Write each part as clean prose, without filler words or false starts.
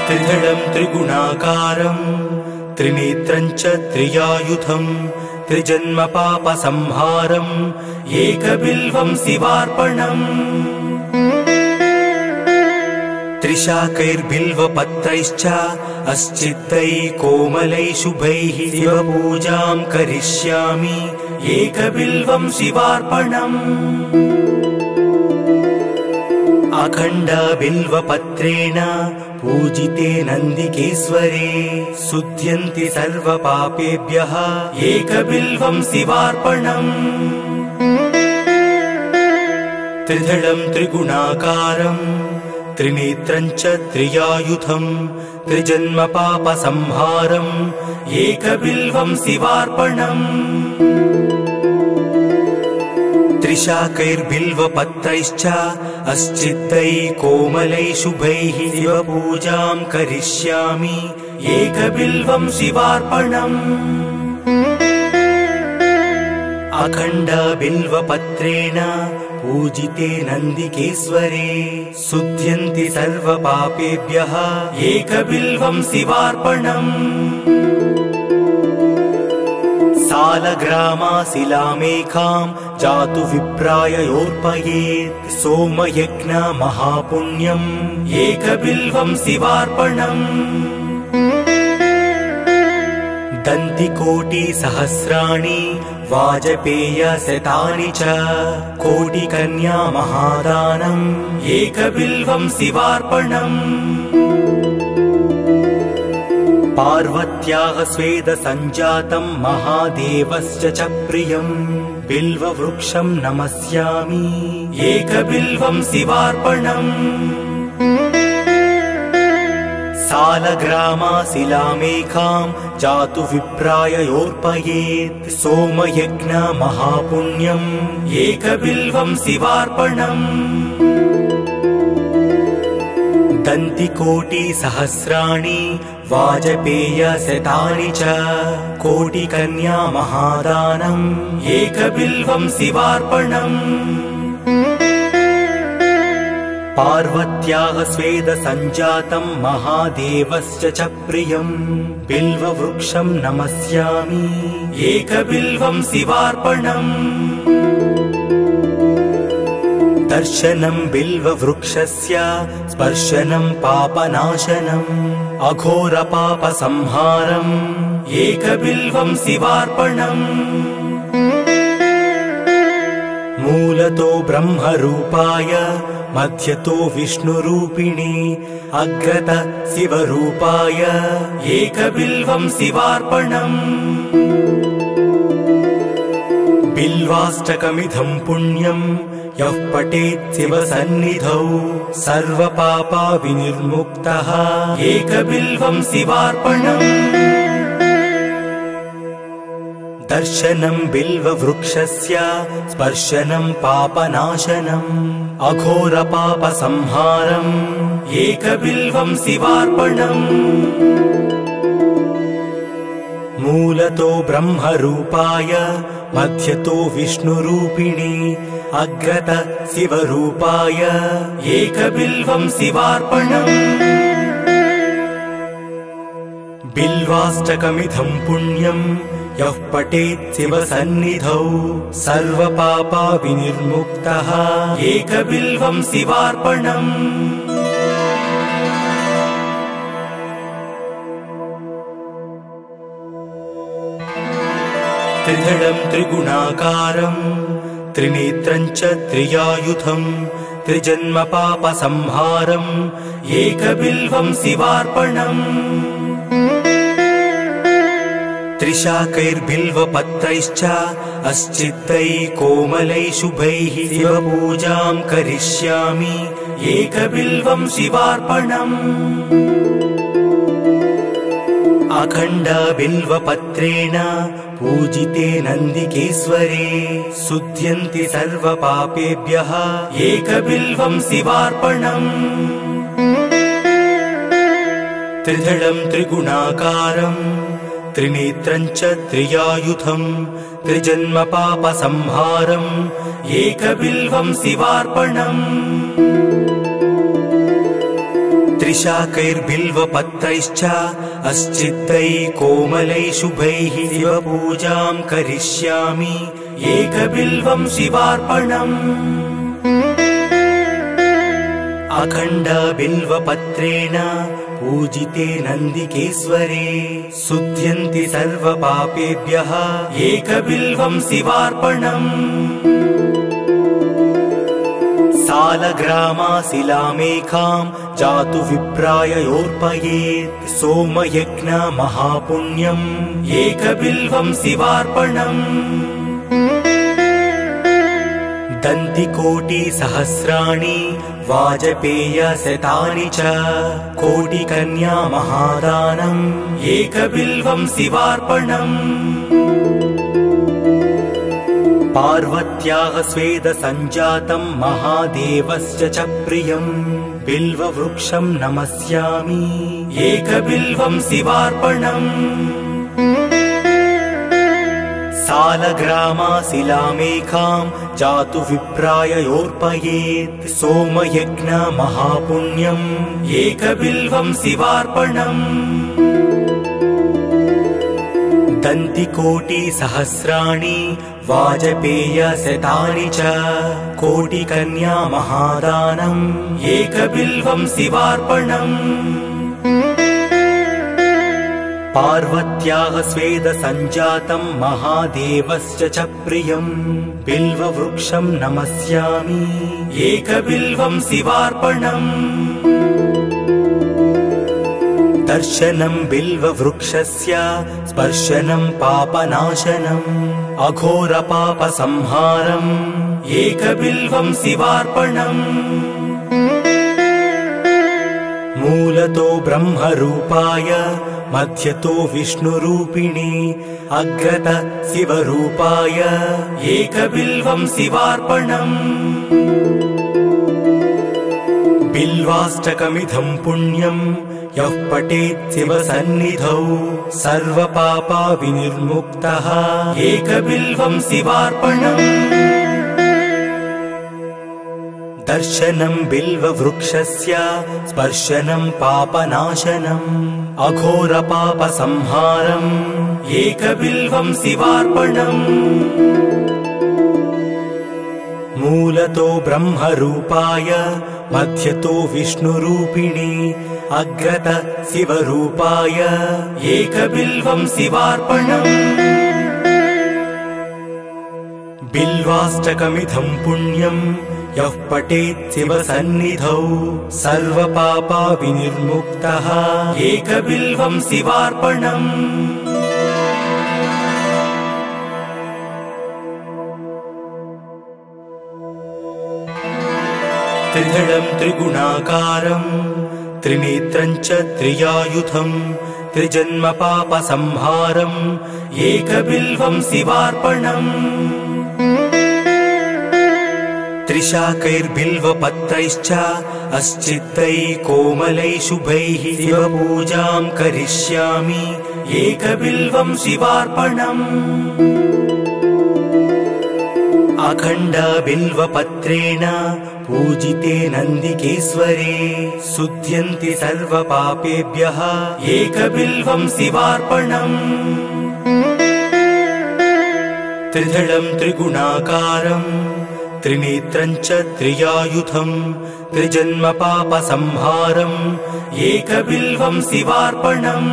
त्रिधडं त्रिगुणाकारं त्रिनेत्रं च त्रियायुधं त्रिजन्म पापसंहारम् एकबिल्वं शिवार्पणम् त्रिशाकैर्बिल्वपत्रैश्च अस्चित्तैः कोमलैः शुभैः शिवपूजां करिष्यामि एकबिल्वं शिवार्पणम् अखण्डबिल्वपत्रेण पूजिते नन्दिकेश्वरे शुध्यन्ति सर्वपापेभ्यः एकबिल्वं शिवार्पणम् त्रिधडं त्रिगुणाकारं त्रिनेत्रं च त्रियायुधं त्रिजन्म पापसंहारम् एकबिल्वं शिवार्पणम् त्रिशाकैर्बिल्वपत्रैश्च अस्चित्तैः कोमलैः शुभैः शिवपूजां करिष्यामि एकबिल्वं शिवार्पणम् अखण्डबिल्वपत्रेण पूजिते नन्दिकेश्वरे शुध्यन्ति सर्वपापेभ्यः एकबिल्वं शिवार्पणम् सालग्रामाशिलामेकां जातु विप्राय योर्पयेत् सोमयज्ञ महापुण्यम् एकबिल्वं शिवार्पणम् दन्तिकोटिसहस्राणि वाजपेयशतानि च कोटिकन्या महादानम् एकबिल्वं शिवार्पणम् पार्वत्याः स्वेदसञ्जातं महादेवस्य च प्रियम् बिल्ववृक्षं नमस्यामि एकबिल्वं शिवार्पणम् सालग्रामाशिलामेकां जातु विप्राय योर्पयेत् सोमयज्ञ महापुण्यम् एकबिल्वं शिवार्पणम् दन्तिकोटिसहस्राणि वाजपेयशतानि च कोटिकन्या महादानम् एकबिल्वं शिवार्पणम् पार्वत्याः स्वेदसञ्जातं महादेवस्य च प्रियम् बिल्ववृक्षं नमस्यामि एकबिल्वं शिवार्पणम् दर्शनं बिल्ववृक्षस्य स्पर्शनं पापनाशनम् अघोरपापसंहारम् एकबिल्वं शिवार्पणम् मूलतो ब्रह्मरूपाय मध्यतो विष्णुरूपिणे अग्रतः शिवरूपाय एकबिल्वं शिवार्पणम् बिल्वाष्टकमिदं पुण्यं यः पठेत् शिवसन्निधौ सर्वपापविनिर्मुक्तः एकबिल्वं शिवार्पणम् दर्शनं बिल्ववृक्षस्य स्पर्शनं पापनाशनम् अघोरपापसंहारम् एकबिल्वं शिवार्पणम् मूलतो ब्रह्मरूपाय मध्यतो विष्णुरूपिणे अग्रतः शिवरूपाय एकबिल्वं शिवार्पणम् बिल्वाष्टकमिदं पुण्यं यः पठेत् शिवसन्निधौ सर्वपापविनिर्मुक्तः एकबिल्वं शिवार्पणम् त्रिधडं त्रिगुणाकारं त्रिनेत्रं च त्रियायुधं त्रिजन्म पापसंहारम् एकबिल्वं शिवार्पणम् त्रिशाकैर्बिल्वपत्रैश्च अस्चित्तैः कोमलैः शुभैः शिवपूजां करिष्यामि एकबिल्वं शिवार्पणम् अखण्डबिल्वपत्रेण पूजिते नन्दिकेश्वरे शुध्यन्ति सर्वपापेभ्यः एकबिल्वं शिवार्पणम् त्रिधडं त्रिगुणाकारं त्रिनेत्रं च त्रियायुधं त्रिजन्म पापसंहारम् एकबिल्वं शिवार्पणम् त्रिशाकैर्बिल्वपत्रैश्च अस्चिद्दैः कोमलैः शुभैः शिवपूजां करिष्यामि एकबिल्वं शिवार्पणम् अखण्डबिल्वपत्रेण पूजिते नन्दिकेश्वरे शुध्यन्ति सर्वपापेभ्यः एकबिल्वं शिवार्पणम् सालग्रामाशिलामेकां जातु विप्राययोर्पयेत् सोमयज्ञ महापुण्यम् एकबिल्वं शिवार्पणम् दन्तिकोटिसहस्राणि वाजपेयशतानि च कोटिकन्या महादानम् एकबिल्वं शिवार्पणम् पार्वत्याः स्वेदसञ्जातं महादेवस्य च प्रियं बिल्ववृक्षं नमस्यामि एकबिल्वं शिवार्पणम् सालग्रामाशिलामेकां जातु विप्राययोर्पयेत् सोमयज्ञ महापुण्यम् एकबिल्वं शिवार्पणम् दन्तिकोटिसहस्राणि वाजपेयशतानि च कोटिकन्या महादानम् एकबिल्वं शिवार्पणम् पार्वत्याः स्वेदसञ्जातं महादेवस्य च प्रियं बिल्ववृक्षं नमस्यामि एकबिल्वं शिवार्पणम् दर्शनं बिल्ववृक्षस्य स्पर्शनं पापनाशनम् अघोरपापसंहारम् एकबिल्वं शिवार्पणम् मूलतो ब्रह्मरूपाय मध्यतो विष्णुरूपिणे अग्रत शिवरूपाय एकबिल्वं शिवार्पणम् बिल्वाष्टकमिदं पुण्यं यः पठेत् शिवसन्निधौ सर्वपापा विनिर्मुक्तः एकबिल्वं शिवार्पणम् दर्शनं बिल्ववृक्षस्य स्पर्शनं पापनाशनम् अघोरपापसंहारम् एकबिल्वं शिवार्पणम् मूलतो ब्रह्मरूपाय मध्यतो विष्णुरूपिणे अग्रत शिवरूपाय एकबिल्वं शिवार्पणम् बिल्वाष्टकमिदं पुण्यं यः पठेत् शिवसन्निधौ सर्वपापा विनिर्मुक्तः एकबिल्वं शिवार्पणम् त्रिदलं त्रिगुणाकारं त्रिनेत्रं च त्रियायुधं त्रिजन्मपापसंहारम् एकबिल्वं शिवार्पणम् त्रिशाकैर्बिल्वपत्रैश्च अस्चिद्दैः कोमलैः शुभैः शिवपूजां करिष्यामि एकबिल्वं शिवार्पणम् अखण्डबिल्वपत्रेण पूजिते नन्दिकेश्वरे शुध्यन्ति सर्वपापेभ्यः एकबिल्वं शिवार्पणम् त्रिदलं त्रिगुणाकारं त्रिनेत्रं च त्रियायुधं त्रिजन्मपापसंहारम् एकबिल्वं शिवार्पणम्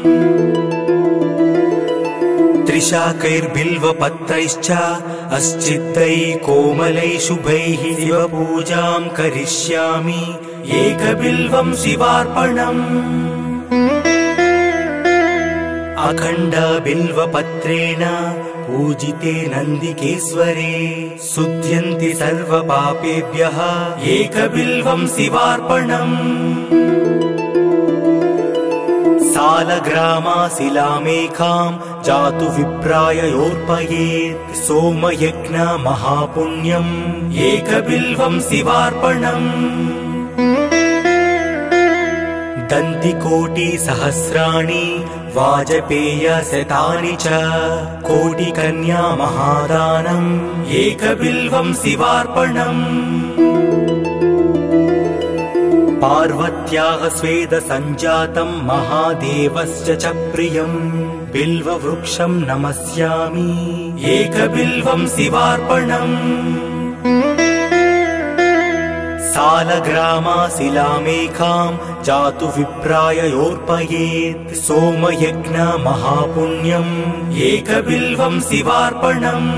त्रिशाकैर्बिल्वपत्रैश्च अस्चिद्दैः कोमलैः शुभैः शिवपूजां करिष्यामि एकबिल्वं शिवार्पणम् अखण्डबिल्वपत्रेण पूजिते नन्दिकेश्वरे शुध्यन्ति सर्वपापेभ्यः एकबिल्वं शिवार्पणम् सालग्रामाशिलामेकां जातु विप्राययोर्पयेत् सोमयज्ञ महापुण्यम् एकबिल्वं शिवार्पणम् दन्तिकोटिसहस्राणि वाजपेयशतानि च कोटिकन्या महादानम् एकबिल्वं शिवार्पणम् पार्वत्याः स्वेदसञ्जातं महादेवस्य च प्रियं बिल्ववृक्षं नमस्यामि एकबिल्वं शिवार्पणम् सालग्रामाशिलामेकां जातु विप्राय योर्पयेत् सोमयज्ञ महापुण्यम् एकबिल्वं शिवार्पणम्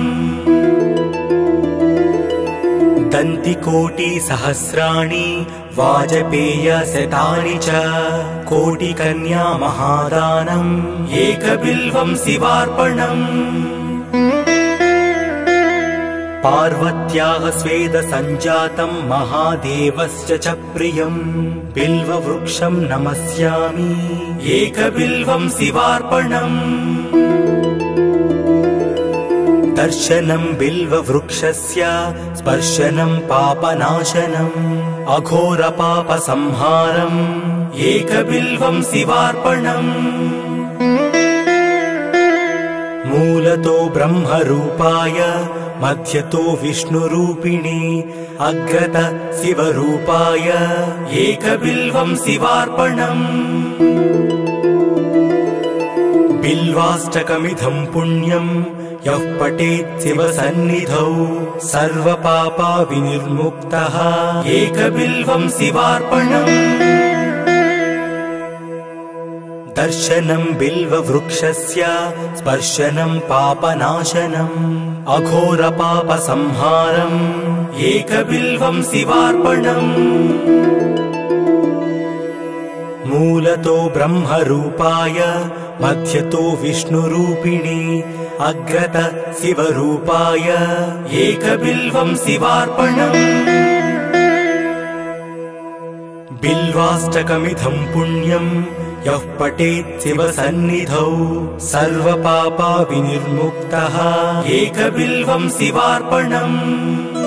दन्तिकोटिसहस्राणि वाजपेयशतानि च कोटिकन्या महादानम् एकबिल्वं शिवार्पणम् पार्वत्याः स्वेदसञ्जातं महादेवस्य च प्रियं बिल्ववृक्षं नमस्यामि एकबिल्वं शिवार्पणम् दर्शनं बिल्ववृक्षस्य स्पर्शनं पापनाशनम् अघोरपापसंहारम् एकबिल्वं शिवार्पणम् मूलतो ब्रह्मरूपाय मध्यतो विष्णुरूपिणे अग्रत शिवरूपाय एकबिल्वं शिवार्पणम् बिल्वाष्टकमिदं पुण्यं यः पठेत् शिवसन्निधौ सर्वपापविनिर्मुक्तः एकबिल्वं शिवार्पणम् दर्शनं बिल्ववृक्षस्य स्पर्शनं पापनाशनम् अघोरपापसंहारम् एकबिल्वं शिवार्पणम् मूलतो ब्रह्मरूपाय मध्यतो विष्णुरूपिणे अग्रत शिवरूपाय एकबिल्वं शिवार्पणम् बिल्वाष्टकमिदं पुण्यं यः पठेत् शिवसन्निधौ सर्वपापविनिर्मुक्तः एकबिल्वं शिवार्पणम्